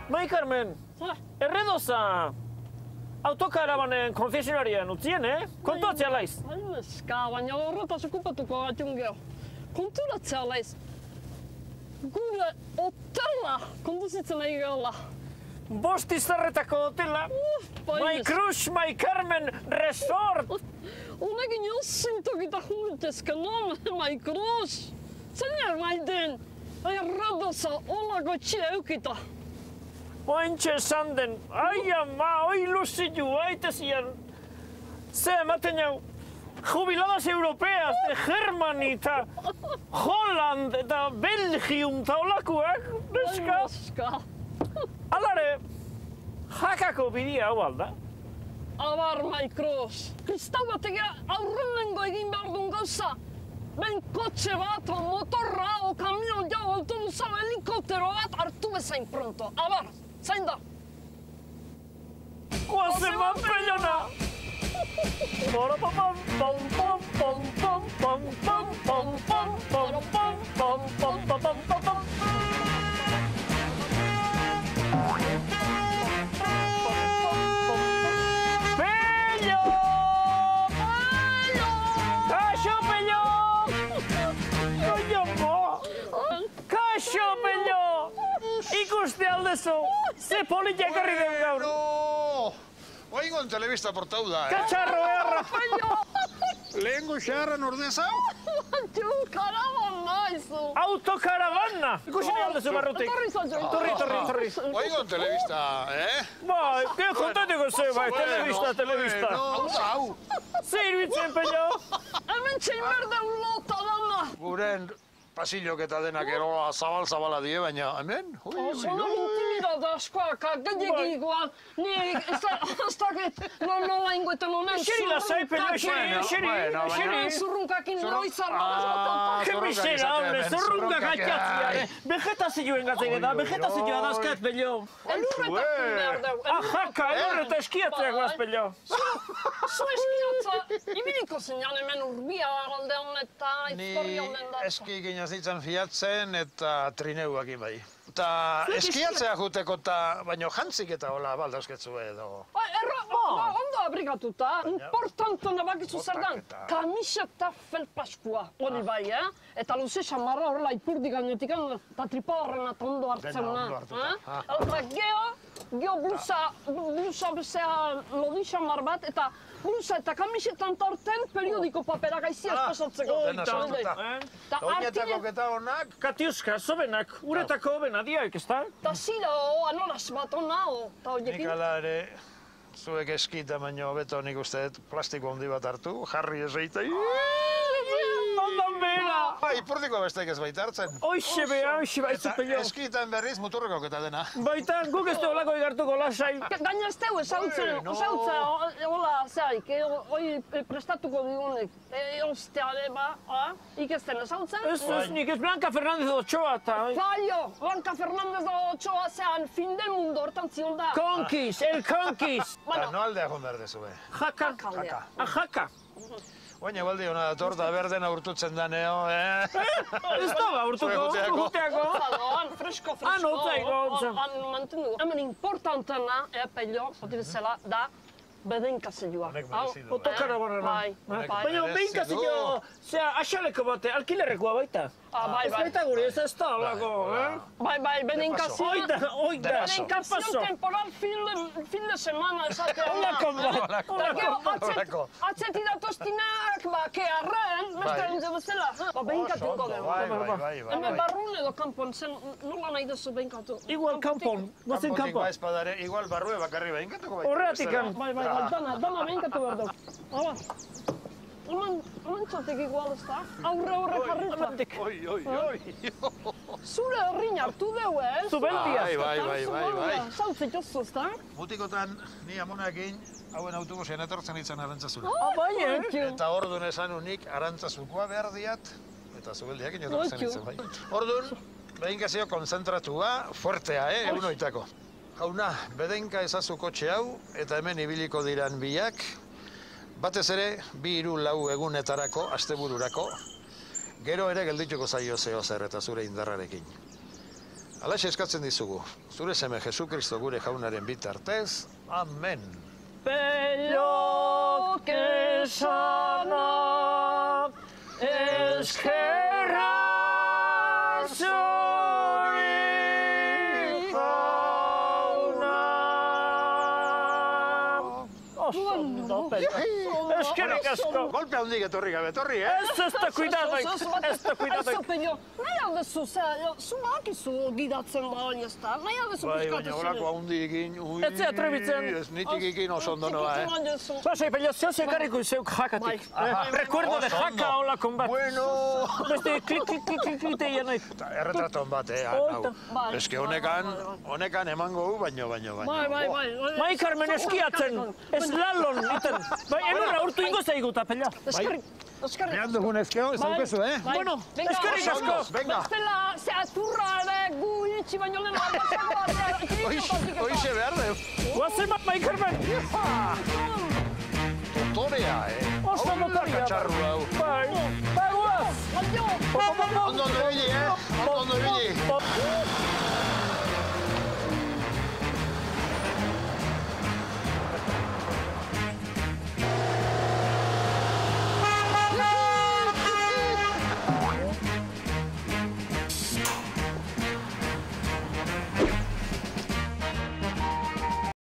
Mai Carmen, erredoza autokarabanen konfesionarian utzien, Kontuatzea laiz? Eska, baina horretaz okupatuko gatun geho. Konturatzea laiz. Gure hotela konduzitzen nahi gehola. 5 izarretako hotela. Mai Cruz, Mai Carmen Resort. Honekin josintokita juntezka non, Mai Cruz. Zener maiten, erredoza olako txia eukita. Ointxe esan den, ai ama, oi luzitu, aitezian. Ze ematen jau, jubiladas europeas de Germany eta Holland eta Belgium eta olakoak, neska. Alare, jakako bidia hau alda. Abar, Mai Cruz. Kristau bategia aurrenengo egin behar duen gauza. Ben kotxe bat, motorra, o kamion jau, autobusa, helikoptero bat hartu bezain pronto. Abar, zain da. Guazen bat pellona! Pello! Kaixo, Pello! Oio mo! Kaixo, Pello! Ikuste aldezu, ze politia ekarri den gaur. No! Oingon telebista portau da, Katxarro eharra! Lehengo xarran ordez hau? Txu, karaban naizu. Autokaravana! Ikusi nahi aldezu barrutik. Torri. Oingon telebista, Bai, que kontatiko ze, bai, telebista. Hau, Ze irbitzen, Pello? Hemen txein berde lota dana. guren pasillok eta denak erola zabala die, baina hemen? Zona intimidada askoak, gehiagikoan, ni ez dakit nola ingoetan honen Eseri lasai, Pello, eseri. Zurrunkakin loizarra. Que misera, hombre, zurrunga gaitatzia. Vegetazioen gatzek da, vegetazioa dazkat, Pello. Elurretakun behar dugu. Jaka, elurreta eskiatzeak guaz, Pello. Zu eskiatza, ibiliko zinean hemen urbia aldean eta Ni izkorri aldean da. eski ginazitzen fiatzen eta trineuak bai. Eta eskiatzea juteko eta baino jantzik eta hola baldauzketzu edo. Ondo abrigatuta, importantena bakizu zer dan, kamiseta felpaskua, hori bai, Eta luze xamarra horrela ipurdi gainetik, eta tripa horren eta ondo hartzena. Eta geho blusa bezea lodi xamar bat, eta blusa eta kamisetan torten periodiko papera gaizia espesotzeko. Dena sortuta. Doinetako eta honak. Katiuska, zobenak, uretako hobena diak, ez da? Eta zira anolas bat ona, eta Nik horiekin. ala ere, zuek eskita baino beto nik uste plastiko handi bat hartu, jarri ez baita. Ondan behera! Ipurdiko besteik ez baita hartzen. Hoixe baizu, Pello. Eskitan berriz muturreko eta dena. Baita, guk ez olako igartuko lasai. Gaina ez teu esautzen, hola, zeaik, hoi prestatuko digunek, ostea deba, ikesten esautzen. Ez nik ez Blanca Fernández Ochoa eta... Fallo, Blanca Fernández Ochoa zean fin del mundo hortan zion da. Konkis, el konkis! Eta no aldea joan behar dezu, Jaka. Jaka. Jaka. Baina baldi hona dator da berdena urtutzen daneo, Ez da ba, urtuteako. Fresko. Mantendu. Hemen importantena, Pello, hoti bezala, da bedenkazelua. Autokarabana. Bai. Baina behinkazio, zera, axaleko bate, alkilerrekoa baita. Bai. Ez baita guri, ez da olako, Bai, bedenkazio. Oida. Bedenkazio temporal fin de semana, esatea. Olako. Atzeti datostinak, kearren, beste entze bezala. Behinkatuko dugu. Bai. Hemen barrun edo kanpon, zen nola nahi duzu behinkatu. Igual kanpon, gozen Kanpotik kanpon. baizpadare, igual barrue bakarri behinkatuko baita. Horreatikan. Bai, dana behinkatu behar dugu. Hala. Hemen txatek igual ez da? Aurre jarrita. Oi. Zure herrin hartu dugu, Zubeldiaz. Bai. Zautzik jozu, ez da? Mutikotan, ni amonakin, hauen autobusean etortzen itzan arantzazura. Bai, Eta orduan esan unik arantzazukoa behar diat, eta zubeldiak inotortzen itzan bai. Orduan, behinkazio konzentratua, fuertea, egunoitako. Jauna, bedenka ezazu kotxe hau, eta hemen ibiliko diran biak, batez ere, 2-4 egunetarako, astebururako, gero ere geldituko zaio zeo zer eta zure indarrarekin. Alaxe eskatzen dizugu, zure seme Jesukristo gure jaunaren bitartez, amen. Pello que sana eskerra zuri jauna. Oso, Pello. Eskerrik asko. Golpe handik etorri gabe, etorri, Ez da kuidadoik, ez da kuidadoik. Aizu, Pello, nahi aldezu, zu badakizu gidatzen da hori ez da, nahi aldezu Bai, pizkatu baina horako handikin, ui... Ez zea trebitzen. Ez nitik ikin oso ondo noa, Pasai, Pello, zeo zekarriko zeuk jakatik. Recuerdo de jaka olakon bat. Bueno... Beste kliteia nahi. Erretraton bat, hau. Eske honekan emango hu, baino. Bai. Mai Carmen eskiatzen, ez lalon, iten. Bai, emurra urtu ingo zaiguta, Pello. Eskerrik. Behan dugun ezkeo, ez daukezu, Bueno, eskerrik asko. Venga. Bestela, ze aturra ere gu itxi baino lehen aldatzeko. Hoixe behar deu. Guazen bat, Mai Carmen. Torea, Oso motoria. Katxarru hau. Bai, guaz. Adio. Ondo ibili, Ondo ibili.